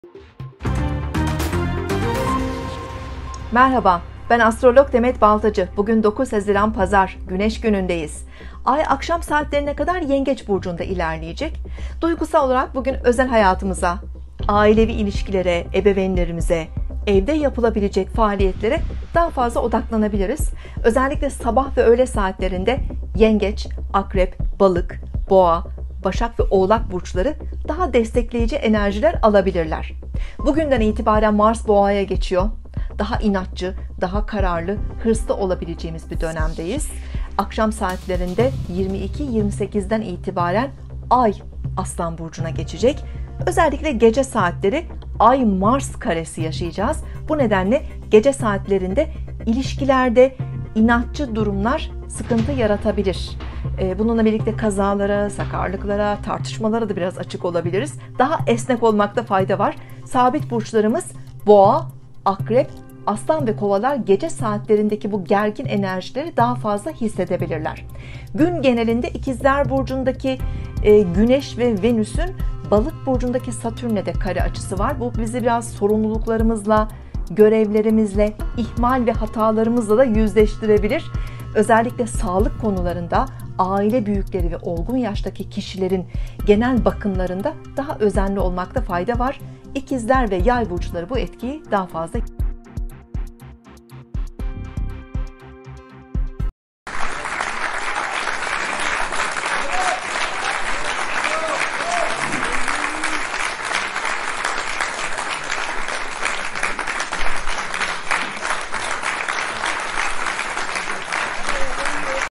Merhaba, ben astrolog Demet Baltacı. Bugün 9 Haziran Pazar, Güneş günündeyiz. Ay akşam saatlerine kadar Yengeç burcunda ilerleyecek. Duygusal olarak bugün özel hayatımıza, ailevi ilişkilere, ebeveynlerimize, evde yapılabilecek faaliyetlere daha fazla odaklanabiliriz. Özellikle sabah ve öğle saatlerinde Yengeç, Akrep, Balık, Boğa, Başak ve Oğlak burçları daha destekleyici enerjiler alabilirler. Bugünden itibaren Mars Boğa'ya geçiyor. Daha inatçı, daha kararlı, hırslı olabileceğimiz bir dönemdeyiz. Akşam saatlerinde 22-28'den itibaren Ay Aslan burcuna geçecek. Özellikle gece saatleri Ay Mars karesi yaşayacağız. Bu nedenle gece saatlerinde ilişkilerde inatçı durumlar sıkıntı yaratabilir. Bununla birlikte kazalara, sakarlıklara, tartışmalara da biraz açık olabiliriz. Daha esnek olmakta fayda var. Sabit burçlarımız Boğa, Akrep, Aslan ve Kovalar gece saatlerindeki bu gergin enerjileri daha fazla hissedebilirler. Gün genelinde İkizler burcundaki Güneş ve Venüs'ün Balık burcundaki Satürn'le de kare açısı var. Bu bizi biraz sorumluluklarımızla, görevlerimizle, ihmal ve hatalarımızla da yüzleştirebilir. Özellikle sağlık konularında aile büyükleri ve olgun yaştaki kişilerin genel bakımlarında daha özenli olmakta fayda var. İkizler ve Yay burçları bu etkiyi daha fazla